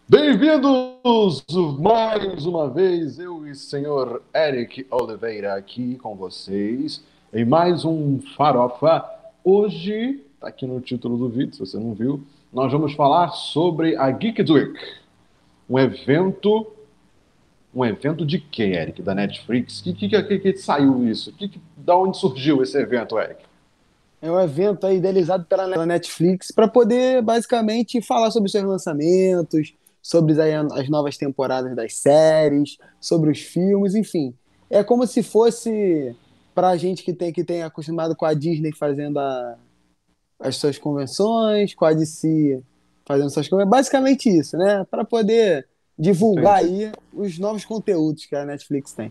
Bem-vindos mais uma vez, eu e o senhor Eric Oliveira aqui com vocês em mais um Farofa. Hoje, tá aqui no título do vídeo, se você não viu, nós vamos falar sobre a Geek Week, um evento, de quê, Eric? Da Netflix? Que saiu isso? Da onde surgiu esse evento, Eric? É um evento aí idealizado pela Netflix para poder basicamente falar sobre seus lançamentos, sobre as novas temporadas das séries, sobre os filmes, enfim. É como se fosse para a gente que tem acostumado com a Disney fazendo as suas convenções, com a DC fazendo suas convenções, basicamente isso, né? Para poder divulgar Entendi. aí os novos conteúdos que a Netflix tem.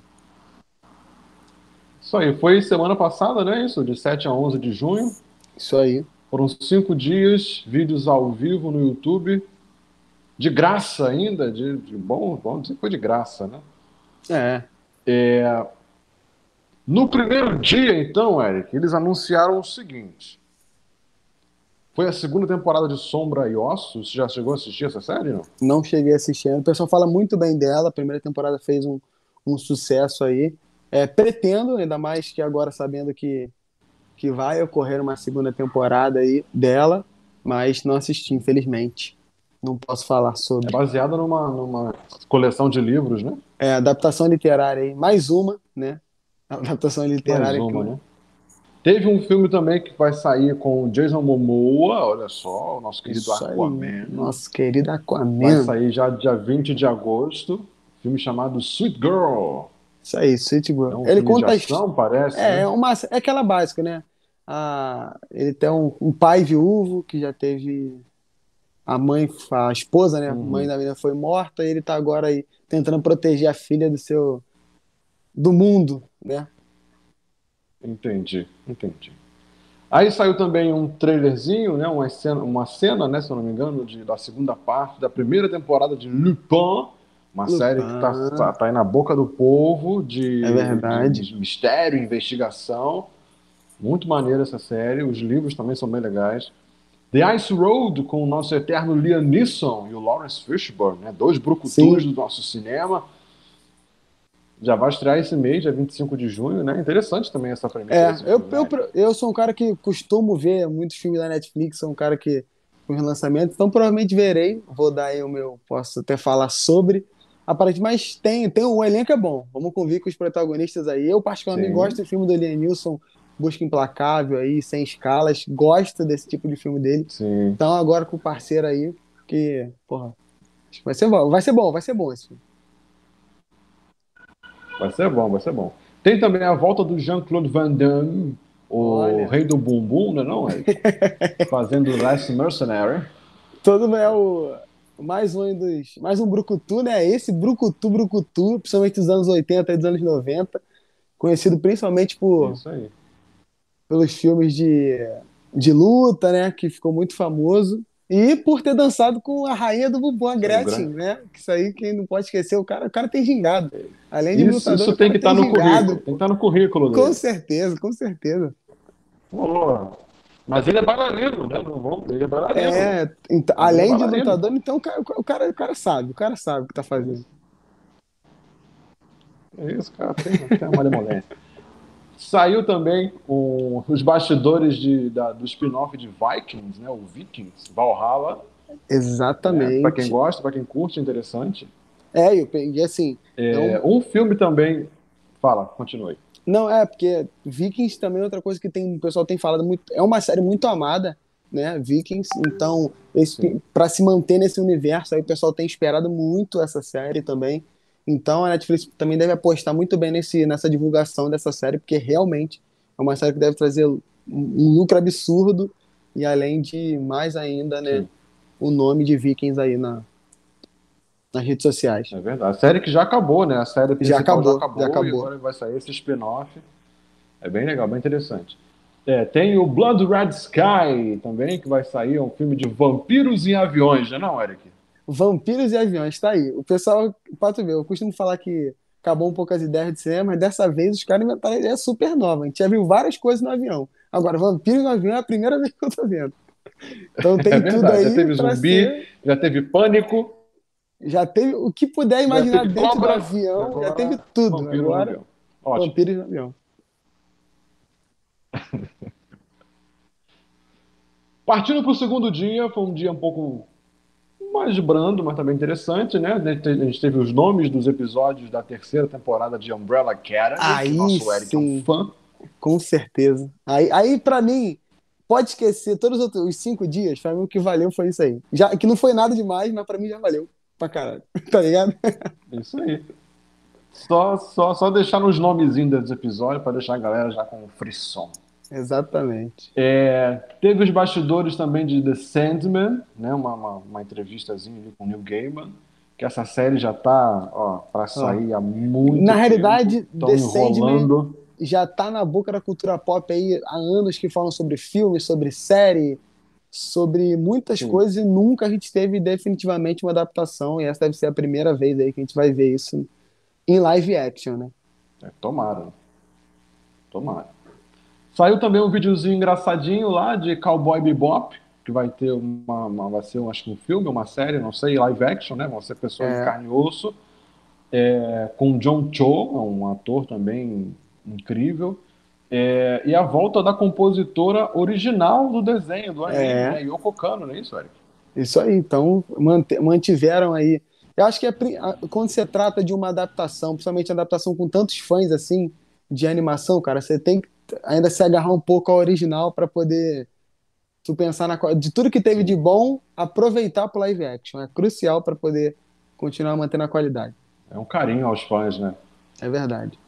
Isso aí, foi semana passada, né? Isso, de 7 a 11 de junho. Isso aí. Foram 5 dias, vídeos ao vivo no YouTube, de graça ainda, bom dizer que foi de graça, né? É. No primeiro dia, então, Eric, eles anunciaram o seguinte: foi a segunda temporada de Sombra e Ossos. Você já chegou a assistir essa série, não? Não cheguei assistindo. O pessoal fala muito bem dela. A primeira temporada fez um sucesso aí. Pretendo, ainda mais que agora sabendo que vai ocorrer uma segunda temporada aí dela, mas não assisti, infelizmente. Não posso falar É sobre. baseada numa coleção de livros, né? Adaptação literária aí, mais uma, né? Adaptação Mais literária que uma, né? Teve um filme também que vai sair com o Jason Momoa, olha só, o nosso querido isso aí, Aquaman. nosso querido Vai Aquaman. sair já dia 20 de agosto. Filme chamado Sweet Girl. Isso aí, Sweet É Girl. um Ele filme de conta. ação, parece, né? É aquela básica, né? Ele tem um pai viúvo que já teve a esposa, né? A mãe Uhum. da menina foi morta e ele tá agora aí tentando proteger a filha do mundo, né? Entendi. Aí saiu também um trailerzinho, né? Uma cena, né? Se eu não me engano, da segunda parte da primeira temporada de Lupin, uma série que Lupin, tá aí na boca do povo é verdade. de mistério, investigação. Muito maneira essa série. Os livros também são bem legais. The Ice Road, com o nosso eterno Liam Neeson e o Lawrence Fishburne, né? Dois brucutus Sim. do nosso cinema. Já vai estrear esse mês, dia 25 de junho, né? Interessante também essa premissa É, desse eu, filme, eu, né? eu sou um cara que costumo ver muitos filmes da Netflix, sou um cara que com os lançamentos, então provavelmente verei, vou dar aí o meu, posso até falar sobre. Aparentemente, mas o elenco é bom, vamos convir com os protagonistas aí. Eu particularmente gosto Sim, do filme do Liam Neeson, Busca Implacável aí, Sem Escalas, gosto desse tipo de filme dele. sim. Então agora com o parceiro aí, que, porra, acho que vai ser bom esse filme. Vai ser bom. Tem também a volta do Jean-Claude Van Damme, o Olha, rei do bumbum, né, não, Eric? Fazendo Last Mercenary. todo é mais um brucutu, né? Esse brucutu, principalmente dos anos 80 e dos anos 90, conhecido principalmente Isso aí. pelos filmes de luta, né? Que ficou muito famoso. E por ter dançado com a rainha do bumbum, a Isso aí, Gretchen, né? Que isso aí, quem não pode esquecer, o cara tem gingado. Além de lutador, isso o tem cara que estar tem no currículo. gingado, Tem que pô. estar no currículo Com dele. certeza, com certeza. Pô, mas ele é bailarino, né? Não vamos, ele é bailarino. Então, Mas ele é além de bailarino, lutador, pô. então o cara sabe o que tá É fazendo. isso. É isso, cara. Tem uma malemolência. Saiu também os bastidores do spin-off de Vikings, né? O Vikings, Valhalla, né? Para quem Exatamente. gosta, para quem curte, é interessante. Eu peguei assim, Um filme também. Fala, continue. não, porque Vikings também é outra coisa que o pessoal tem falado muito, é uma série muito amada, né, Vikings, então, Sim. para se manter nesse universo, aí o pessoal tem esperado muito essa série também, então a Netflix também deve apostar muito bem nessa divulgação dessa série, porque realmente é uma série que deve trazer um lucro absurdo, e além de mais ainda, né, Sim, o nome de Vikings aí nas redes sociais. é verdade. A série que já acabou, né? A série Já principal já acabou, já acabou e acabou. agora vai sair esse spin-off. É bem legal, bem interessante. Tem o Blood Red Sky também, que vai sair, é um filme de vampiros em aviões, né, não, Eric? Vampiros e aviões, tá aí. O pessoal, pra tu ver, eu costumo falar que acabou um pouco as ideias de cinema, mas dessa vez os caras inventaram a ideia super nova. A gente já viu várias coisas no avião. Agora, vampiros no avião é a primeira vez que eu tô vendo. Então É tem tudo verdade. Já aí teve pra zumbi, ser. já teve pânico. Já teve o que puder Já imaginar teve dentro do cobra, avião, já teve agora tudo. vampiro no Agora, avião. Ótimo. vampiros no avião. Partindo para o segundo dia, foi um dia um pouco mais brando, mas também interessante, né? A gente teve os nomes dos episódios da terceira temporada de Umbrella Academy, que o Aí nosso Eric é um sim, fã. com certeza. Aí para mim, pode esquecer todos os 5 dias, pra mim o que valeu foi isso aí. Já, que não foi nada demais, mas pra mim já valeu pra caralho. Tá ligado? Isso aí. Só deixar nos nomezinhos dos episódios para deixar a galera já com o frisson. Exatamente. Teve os bastidores também de The Sandman, né? Uma entrevistazinha ali com o Neil Gaiman, que essa série já tá, ó, para Ó, sair há na muito tempo. realidade, Estão The Sandman enrolando. já tá na boca da cultura pop aí há anos que falam sobre filmes, sobre série, sobre muitas Sim, coisas e nunca a gente teve definitivamente uma adaptação e essa deve ser a primeira vez aí que a gente vai ver isso em live action, né? tomara, tomara. Saiu também um videozinho engraçadinho lá de Cowboy Bebop, que vai ter vai ser, acho que um filme, uma série, não sei, live action, né? Vão ser pessoas de É, carne e osso, com John Cho, um ator também incrível, e a volta da compositora original do desenho, do anime, é, né? Yoko Kanno, não é isso, Eric? isso aí. Então, mantiveram aí. Eu acho que quando você trata de uma adaptação, principalmente adaptação com tantos fãs assim, de animação, cara, você tem que ainda se agarrar um pouco ao original para poder tu pensar de tudo que teve de Sim, bom, aproveitar pro live action. É crucial para poder continuar mantendo a qualidade. é um carinho aos fãs, né? É verdade.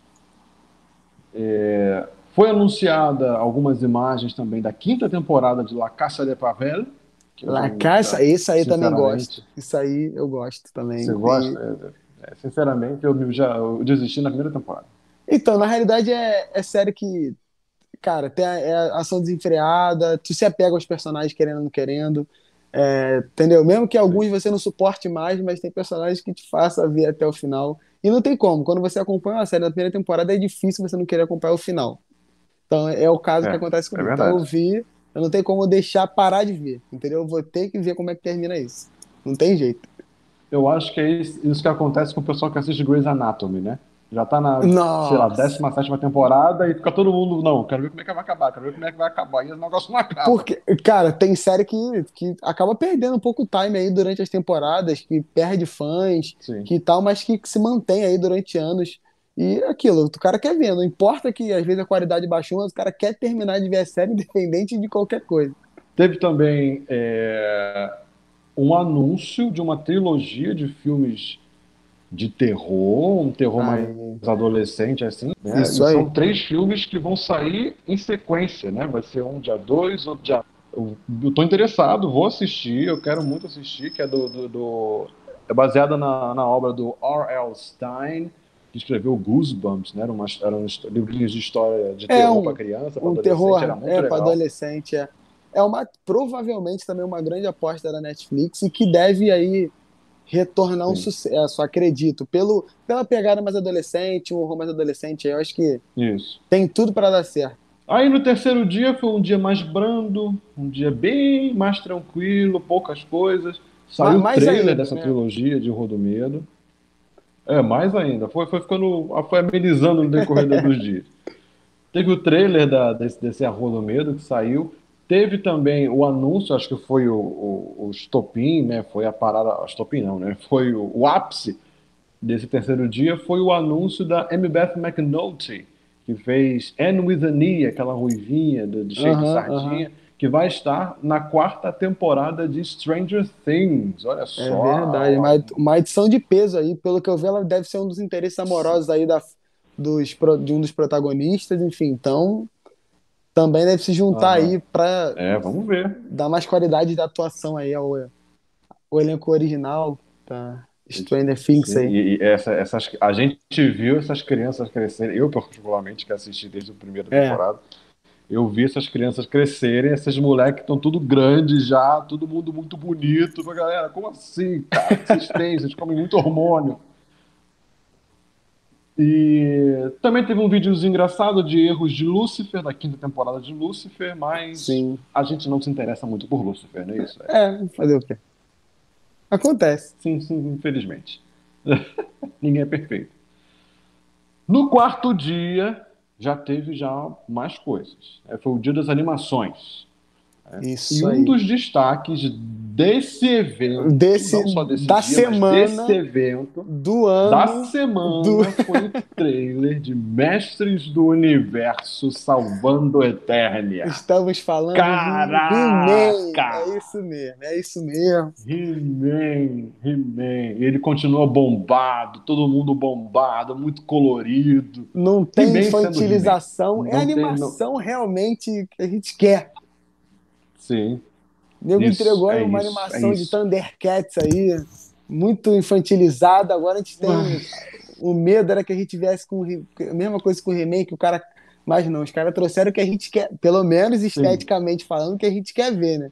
Foi anunciada algumas imagens também da quinta temporada de La Casa de Papel, que eu La não, Caixa, esse aí também gosto. sinceramente, Isso aí eu gosto você também. gosta? Sinceramente, eu desisti na primeira temporada. Então, na realidade, é série que, cara, é ação desenfreada, tu se apega aos personagens querendo ou não querendo. Entendeu? Mesmo que Sim. alguns você não suporte mais, mas tem personagens que te faça ver até o final. E não tem como. Quando você acompanha uma série da primeira temporada, é difícil você não querer acompanhar o final. Então é o caso que acontece É comigo. Então verdade. eu não tenho como deixar parar de ver, entendeu? Eu vou ter que ver como é que termina isso. Não tem jeito. Eu acho que é isso que acontece com o pessoal que assiste Grey's Anatomy, né? Já tá na, sei lá, Nossa! 17ª temporada e fica todo mundo, não, quero ver como é que vai acabar, quero ver como é que vai acabar. E o negócio não acaba. Porque, cara, tem série que acaba perdendo um pouco o time aí durante as temporadas, que perde fãs, Sim. que tal, mas que se mantém aí durante anos. E é aquilo, o cara quer ver, não importa que às vezes a qualidade baixou, mas o cara quer terminar de ver a série independente de qualquer coisa. Teve também um anúncio de uma trilogia de filmes de terror, um terror mais Aí, adolescente, assim, né? isso E são aí. 3 filmes que vão sair em sequência, né? Vai ser um dia 2, outro dia. Eu tô interessado, vou assistir, eu quero muito assistir, que é é baseada na obra do R.L. Stein, que escreveu Goosebumps, né? Eram livrinhos de história de É terror para um, criança, para um adolescente, era terror muito para legal. adolescente. É provavelmente também uma grande aposta da Netflix e que deve aí retornar um Sim, sucesso, acredito. Pela pegada mais adolescente, um horror mais adolescente, eu acho que isso. tem tudo para dar certo. Aí no terceiro dia foi um dia mais brando, um dia bem mais tranquilo, poucas coisas. Saiu o Mais trailer ainda, dessa né? trilogia de Horror do Medo. Mais ainda. Foi ficando, foi amenizando no decorrer dos dias. Teve o trailer desse Horror do Medo que saiu. Teve também o anúncio, acho que foi o estopim, né? Foi a parada. Estopim não, né? Foi o ápice desse terceiro dia foi o anúncio da Beth McNulty, que fez Anne with an E, aquela ruivinha de cheio de Aham, aham. sardinha, que vai estar na quarta temporada de Stranger Things. Olha É verdade. só. Uma edição de peso aí, pelo que eu vi, ela deve ser um dos interesses amorosos aí de um dos protagonistas, enfim. Então, também deve se juntar Aham. aí para Vamos ver. dar mais qualidade de atuação aí ao elenco original da Stranger Things Sim, aí. a gente viu essas crianças crescerem. Eu, particularmente, que assisti desde a primeira É, temporada, eu vi essas crianças crescerem, esses moleques estão tudo grandes já, todo mundo muito bonito. Mas, galera, como assim, cara? O que vocês têm? Vocês comem muito hormônio. E também teve um videozinho engraçado de erros de Lúcifer, da quinta temporada de Lúcifer, mas sim. a gente não se interessa muito por Lúcifer, não é isso? Fazer o quê? Acontece. Sim, sim, infelizmente. Ninguém é perfeito. No quarto dia, já teve já mais coisas. Foi o dia das animações. E Isso um aí. dos destaques desse evento, Desse, não só desse da dia, mas desse semana, evento, do da ano, do. semana, foi o trailer de Mestres do Universo Salvando Eternia. Estamos falando de He-Man. É Caraca! isso mesmo, é isso mesmo. He-Man, He-Man. Ele continua bombado, todo mundo bombado, muito colorido. Não tem He-Man sendo He-Man. infantilização, é Não tem. Não... animação realmente que a gente quer. Sim, O nego isso, entregou aí é uma isso, é animação de isso. Thundercats aí, muito infantilizada. Agora a gente tem. Ai, O medo era que a gente viesse com a mesma coisa com o He-Man, que o cara. Mas não, os caras trouxeram o que a gente quer, pelo menos sim, esteticamente falando, o que a gente quer ver, né?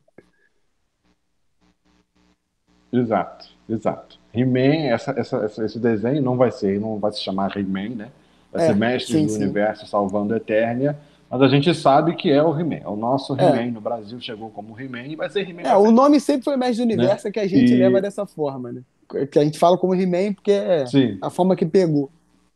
exato, exato. He-Man, esse desenho não vai se chamar He-Man, né? Vai ser Mestres Sim, do sim. Universo Salvando Eternia, mas a gente sabe que é o He-Man, é o nosso É, He-Man. No Brasil chegou como He-Man e vai ser He-Man é, pra o sempre, nome sempre foi Mestre do né? Universo, é que a gente leva E, dessa forma, né? Que a gente fala como He-Man porque é sim, a forma que pegou.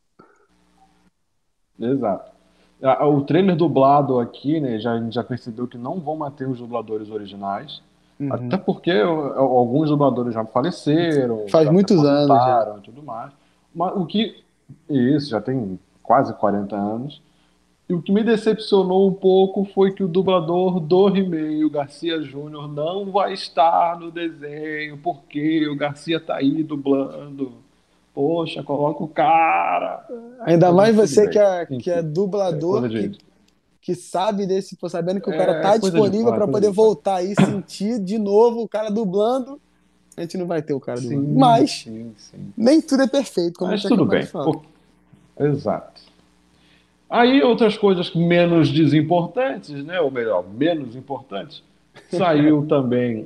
exato. O trailer dublado aqui, né, a gente já percebeu que não vão manter os dubladores originais, até Uhum. porque alguns dubladores já faleceram, Faz já se muitos anos já. aposentaram e tudo mais. Mas o que. Isso, já tem quase 40 anos. E o que me decepcionou um pouco foi que o dublador do He-Man, o Garcia Júnior, não vai estar no desenho, porque o Garcia tá aí dublando. Poxa, coloca o cara. Ainda Mas mais tudo você bem. que é Enfim, é dublador, coisa de. que sabe desse, pô, sabendo que o cara É tá coisa de disponível fã, é para coisa poder de fã. voltar aí e sentir de novo o cara dublando, a gente não vai ter o cara dublando. Sim, Mas sim, sim. nem tudo é perfeito, como eu Mas tinha tudo acabado de bem. falar. Exato. Aí outras coisas menos desimportantes, né? Ou melhor, menos importantes. Saiu também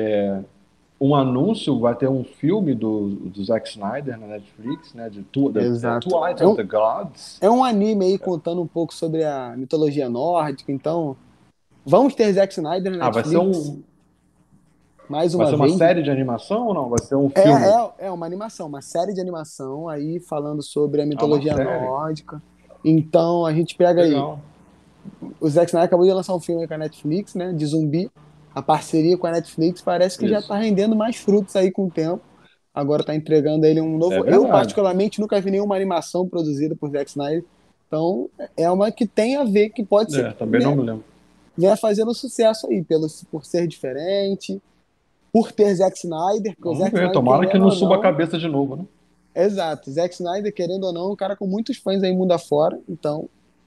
um anúncio, vai ter um filme do Zack Snyder na Netflix, né? De Exato. Twilight of the Gods. É um anime aí contando um pouco sobre a mitologia nórdica, então vamos ter Zack Snyder na Ah, Netflix mais vai uma ser uma vez. série de animação ou não? Vai ser um filme? É uma animação, uma série de animação aí falando sobre a Ah, uma mitologia série. nórdica. Então a gente pega aí. Legal. O Zack Snyder acabou de lançar um filme aí com a Netflix, né? De zumbi. A parceria com a Netflix parece que já Isso. tá rendendo mais frutos aí com o tempo. Agora tá entregando ele um É novo. Eu, verdade. particularmente, nunca vi nenhuma animação produzida por Zack Snyder. Então, é uma que tem a ver, que pode ser É, que também não me lembro. venha fazendo sucesso aí, por ser diferente, por ter Zack Snyder, porque o Vamos Zack ver. Snyder, Tomara que querendo não ou suba a não, cabeça de novo, né? exato, Zack Snyder, querendo ou não, é um cara com muitos fãs aí mundo afora, então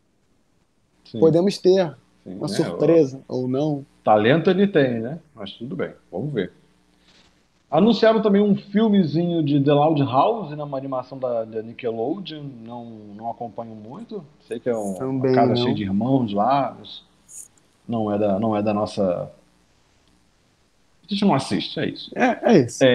Sim, podemos ter sim. uma É, o surpresa ou não. talento ele tem, né? Mas tudo bem. Vamos ver. Anunciaram também um filmezinho de The Loud House, né, uma animação da Nickelodeon. Não acompanho muito. Sei que é uma Também casa cheia de não. irmãos lá, mas não é da nossa. A gente não assiste, é isso. É isso.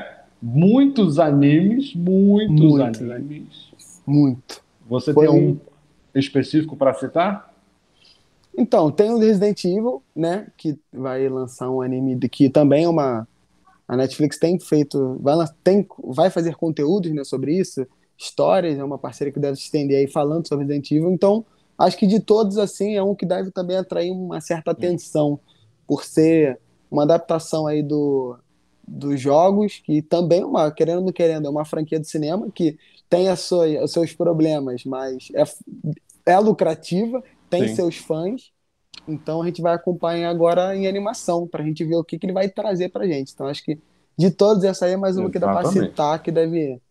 Muitos Muito, né? animes. Muito. Você tem Foi um um. específico para citar? Então, tem o Resident Evil, né? Que vai lançar um anime que também é uma. A Netflix tem feito. Vai fazer conteúdos, né, sobre isso. Histórias, é uma parceria que deve se estender aí falando sobre Resident Evil. Então, acho que de todos, assim, é um que deve também atrair uma certa atenção, por ser uma adaptação aí dos jogos, que também, querendo ou não querendo, é uma franquia de cinema que tem os seus problemas, mas é lucrativa, tem Sim, seus fãs, então a gente vai acompanhar agora em animação, para a gente ver o que ele vai trazer para a gente. Então acho que de todos, essa aí é mais uma que dá para exatamente. citar, que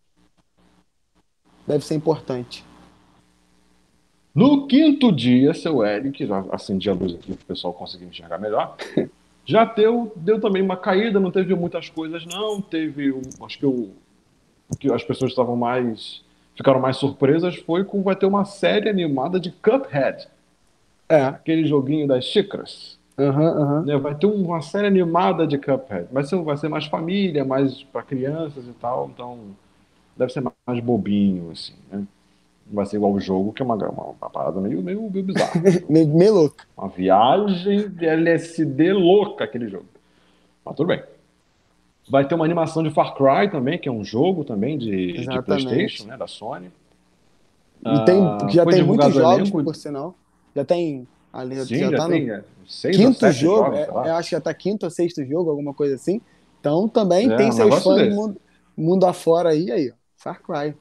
deve ser importante. No quinto dia, seu Eric, já acendi a luz aqui para o pessoal conseguir enxergar melhor. Já deu também uma caída, não teve muitas coisas, não. Acho que o que as pessoas ficaram mais surpresas foi com vai ter uma série animada de Cuphead, É, aquele joguinho das xícaras. aham, aham. Né? Vai ter uma série animada de Cuphead. Vai ser mais família, mais para crianças e tal, então deve ser mais bobinho, assim, né? Não vai ser igual o jogo, que é uma parada meio bizarra. Meio louco. Uma viagem de LSD louca aquele jogo. Mas tudo bem. Vai ter uma animação de Far Cry também, que é um jogo também de PlayStation, Exatamente. né, da Sony. E tem, porque já Foi tem muitos divulgado o jogos, elenco. por sinal. Já tem, ali, Sim, já já tá no tem 6 ou 7 quinto jogo, jogos, sei lá. acho que já tá quinto ou sexto jogo, alguma coisa assim. Então também É, tem um seus negócio fãs desse. mundo afora aí, ó. Far Cry.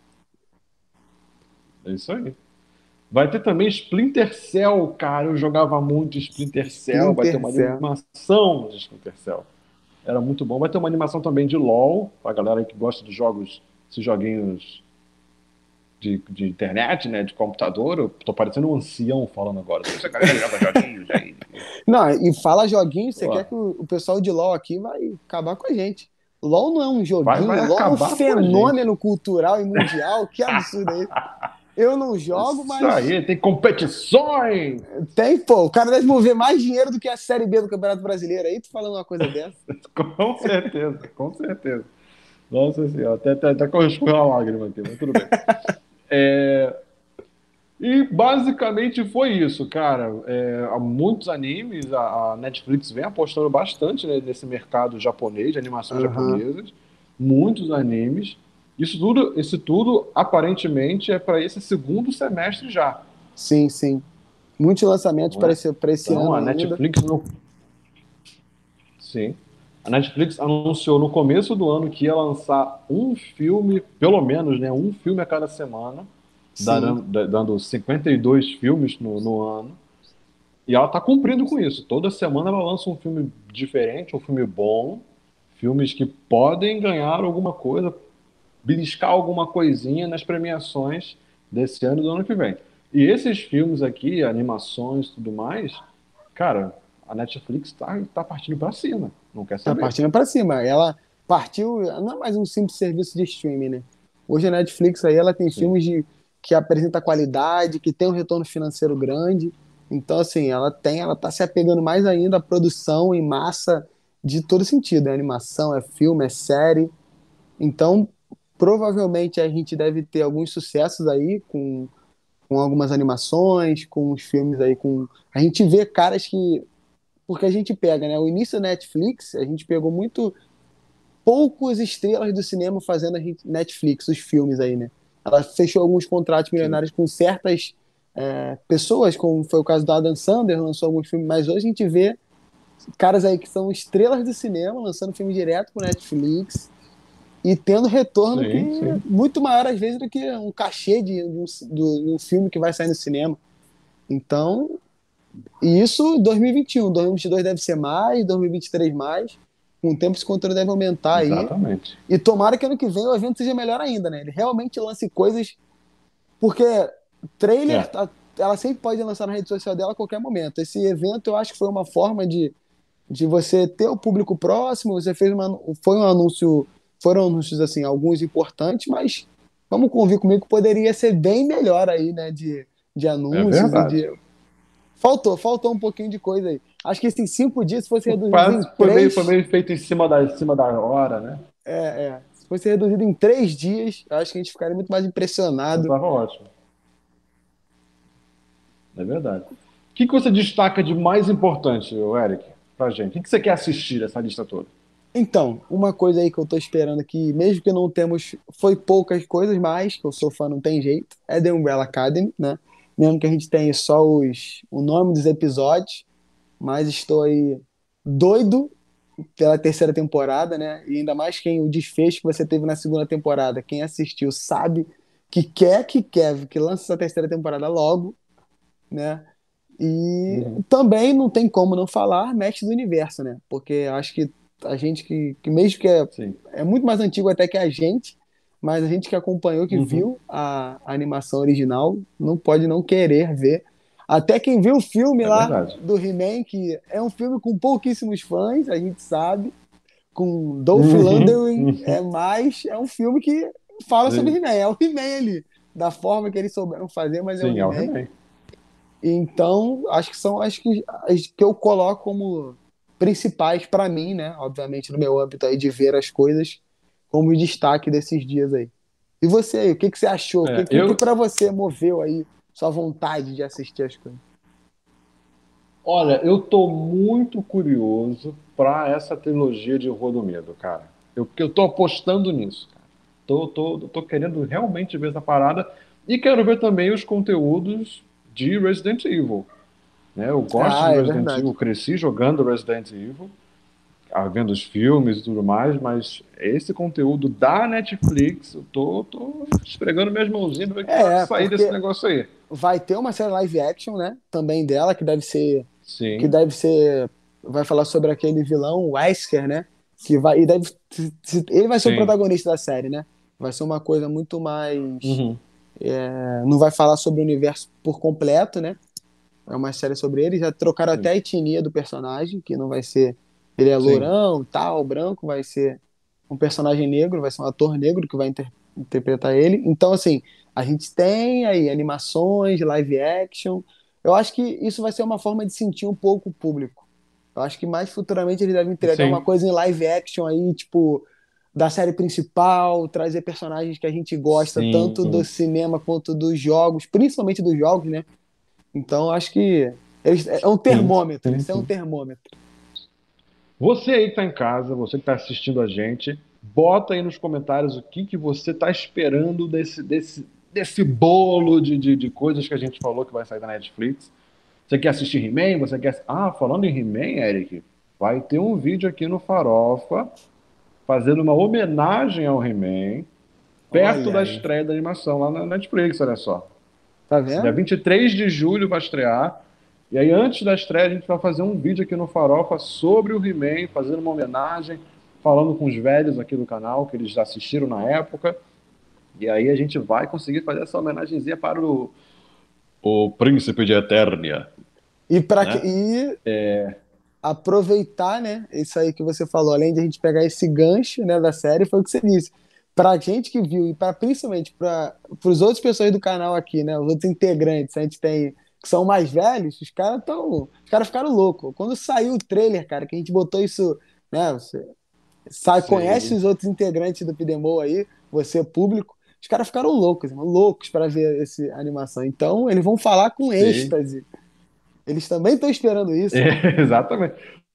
É isso aí. Vai ter também Splinter Cell, cara. Eu jogava muito Splinter Cell. Vai ter Splinter uma Cell. animação de Splinter Cell. Era muito bom. Vai ter uma animação também de LoL, pra galera aí que gosta de jogos, esses joguinhos de internet, né? De computador. Eu tô parecendo um ancião falando agora. Essa galera joga joguinhos aí. Não, e fala joguinho, você Pô, quer que o pessoal de LoL aqui vai acabar com a gente. LoL não é um vai joguinho, LoL é um acabar com a gente. fenômeno cultural e mundial. Que absurdo é esse? Eu não jogo, Isso mas aí, tem competições! tem, pô. O cara deve mover mais dinheiro do que a Série B do Campeonato Brasileiro. Aí tu falando uma coisa dessa. Com certeza, com certeza. Nossa senhora, até correspondeu a lágrima aqui, mas tudo bem. É, e basicamente foi isso, cara. Há muitos animes, a Netflix vem apostando bastante, né, nesse mercado japonês, de animações Aham. japonesas. Muitos animes. Isso tudo aparentemente é para esse segundo semestre já. Sim, sim. Muitos lançamentos Não é? para esse Então ano a ainda. Netflix no Sim. A Netflix anunciou no começo do ano que ia lançar um filme, pelo menos, né, um filme a cada semana, Sim. dando 52 filmes no ano. E ela está cumprindo com isso. Toda semana ela lança um filme diferente, um filme bom, filmes que podem ganhar alguma coisa, beliscar alguma coisinha nas premiações desse ano e do ano que vem. E esses filmes aqui, animações e tudo mais, cara, a Netflix tá partindo para cima, não quer Tá saber. partindo para cima. Ela partiu, não é mais um simples serviço de streaming, né? Hoje a Netflix aí ela tem Sim, filmes que apresenta qualidade, que tem um retorno financeiro grande. Então assim, ela tá se apegando mais ainda à produção em massa de todo sentido, é animação, é filme, é série. Então, provavelmente a gente deve ter alguns sucessos aí com algumas animações, com os filmes aí com a gente vê caras que porque a gente pega, né? O início da Netflix, a gente pegou muito poucas estrelas do cinema fazendo a Netflix, os filmes aí, né? Ela fechou alguns contratos sim. milionários com certas pessoas, como foi o caso do Adam Sandler, lançou alguns filmes, mas hoje a gente vê caras aí que são estrelas do cinema lançando filme direto com Netflix e tendo retorno que Sim, é sim. muito maior às vezes do que um cachê de um filme que vai sair no cinema. Então, e isso em 2021, 2022 deve ser mais, 2023 mais. Com o tempo esse controle deve aumentar aí. Exatamente. E tomara que ano que vem o evento seja melhor ainda, né? Ele realmente lance coisas. Porque trailer, É, ela sempre pode lançar na rede social dela a qualquer momento. Esse evento eu acho que foi uma forma de você ter o público próximo. Você fez foi um anúncio. Foram anúncios, assim, alguns importantes, mas vamos convir comigo que poderia ser bem melhor aí, né? De é anúncios e verdade. de faltou um pouquinho de coisa aí. Acho que esses 5 dias, se fosse reduzido em Parece que foi três, meio feito em cima da hora, né? se fosse reduzido em 3 dias, acho que a gente ficaria muito mais Já impressionado. estava ótimo. É verdade. O que você destaca de mais importante, Eric, pra gente? O que você quer assistir dessa lista toda? Então, uma coisa aí que eu tô esperando aqui, mesmo que não temos, foi poucas coisas, mas que eu sou fã, não tem jeito, é The Umbrella Academy, né? Mesmo que a gente tenha só o nome dos episódios, mas estou aí doido pela terceira temporada, né? E ainda mais quem o desfecho que você teve na segunda temporada, quem assistiu sabe que lance essa terceira temporada logo, né? E Uhum. também não tem como não falar Mestre do Universo, né? Porque acho que a gente que mesmo que Sim. é muito mais antigo até que a gente, mas a gente que acompanhou, que Uhum. viu a animação original, não pode não querer ver. Até quem viu o filme É lá verdade. do He-Man, que é um filme com pouquíssimos fãs, a gente sabe, com Dolph Uhum. Lundgren, Uhum. mas é um filme que fala sobre Sim. He-Man, é o He-Man ali, da forma que eles souberam fazer, mas é o Sim, é o He-Man. He-Man. Então, acho que são as que eu coloco como principais para mim, né? Obviamente, no meu âmbito aí de ver as coisas como destaque desses dias aí. E você aí, o que que você achou? É, O que eu, para você moveu aí sua vontade de assistir as coisas? olha, eu tô muito curioso para essa trilogia de Rua do Medo, cara. Eu tô apostando nisso, cara. Tô querendo realmente ver essa parada e quero ver também os conteúdos de Resident Evil, né? Eu gosto de Ah, é Resident verdade. Evil, cresci jogando Resident Evil, vendo os filmes e tudo mais, mas esse conteúdo da Netflix, eu tô esfregando minhas mãozinhas pra ver o que vai sair desse Porque negócio aí. vai ter uma série live action, né? Também dela, que Sim, deve ser, vai falar sobre aquele vilão, o Wesker, né? Que vai, e deve, ele vai ser o sim. protagonista da série, né? Vai ser uma coisa muito mais, Uhum, não vai falar sobre o universo por completo, né? É uma série sobre ele. Já trocaram até sim, a etnia do personagem, que não vai ser. Ele é sim, lourão, tal, branco, vai ser um personagem negro, vai ser um ator negro que vai interpretar ele. Então, assim, a gente tem aí animações, live action. Eu acho que isso vai ser uma forma de sentir um pouco o público. Eu acho que mais futuramente eles devem entregar uma sim, coisa em live action aí, tipo, da série principal, trazer personagens que a gente gosta, tanto do sim, cinema quanto dos jogos, principalmente dos jogos, né? Então, acho que é um sim, termômetro, sim, isso é um sim. termômetro. Você aí que tá em casa, você que tá assistindo a gente, bota aí nos comentários o que você tá esperando desse bolo de coisas que a gente falou que vai sair da Netflix. Você quer assistir He-Man? Você quer. Ah, falando em He-Man, Eric, vai ter um vídeo aqui no Farofa fazendo uma homenagem ao He-Man, perto Olha da aí, estreia da animação lá na Netflix, olha só. tá Dia vendo? 23 de julho vai estrear. E aí, antes da estreia, a gente vai fazer um vídeo aqui no Farofa sobre o He-Man, fazendo uma homenagem, falando com os velhos aqui do canal, que eles já assistiram na época. E aí a gente vai conseguir fazer essa homenagenzinha para o Príncipe de Eternia, né? E aproveitar, né, isso aí que você falou, além de a gente pegar esse gancho, né, da série, foi o que você disse. Pra gente que viu e para principalmente para os outros pessoas do canal aqui, né, os outros integrantes, a gente tem que são mais velhos, os caras ficaram loucos. Quando saiu o trailer, cara, que a gente botou isso, né, você sabe, conhece Sim. os outros integrantes do Pidemol aí, você público, os caras ficaram loucos, irmão, loucos para ver essa animação. Então, eles vão falar com Sim. êxtase. Eles também estão esperando isso, né? Exatamente.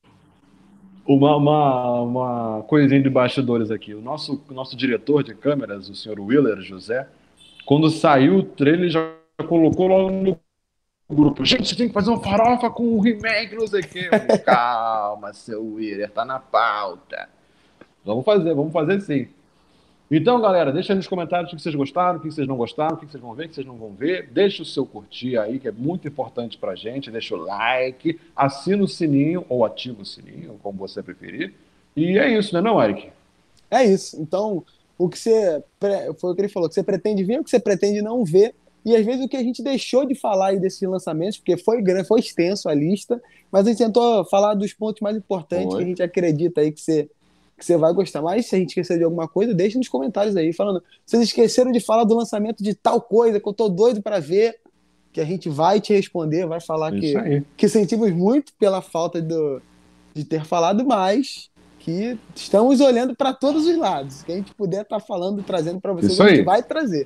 Uma coisinha de bastidores aqui. O nosso diretor de câmeras, o senhor Willer José, quando saiu o trailer, ele já colocou lá no grupo. Gente, tem que fazer uma farofa com o remake, não sei o quê. Eu falei, calma, seu Willer, tá na pauta. Vamos fazer sim. Então, galera, deixa aí nos comentários o que vocês gostaram, o que vocês não gostaram, o que vocês vão ver, o que vocês não vão ver. Deixa o seu curtir aí, que é muito importante pra gente. Deixa o like, assina o sininho, ou ativa o sininho, como você preferir. E é isso, né, não, Eric? É isso. Então, foi o que ele falou, que você pretende ver, o que você pretende não ver. E às vezes o que a gente deixou de falar aí desses lançamentos, porque foi grande, foi extenso a lista, mas a gente tentou falar dos pontos mais importantes que a Foi. gente acredita aí que você vai gostar. Mas se a gente esquecer de alguma coisa, deixa nos comentários aí, falando, vocês esqueceram de falar do lançamento de tal coisa que eu tô doido para ver, que a gente vai te responder, vai falar Isso aí. que sentimos muito pela falta de ter falado, mas que estamos olhando para todos os lados. Que a gente puder estar falando, trazendo para vocês, Isso a gente aí. vai trazer.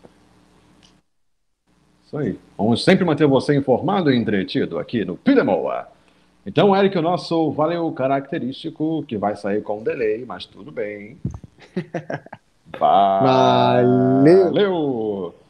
Isso aí. Vamos sempre manter você informado e entretido aqui no Pidemoa. Então, Eric, o nosso valeu característico, que vai sair com delay, mas tudo bem. Valeu! Valeu!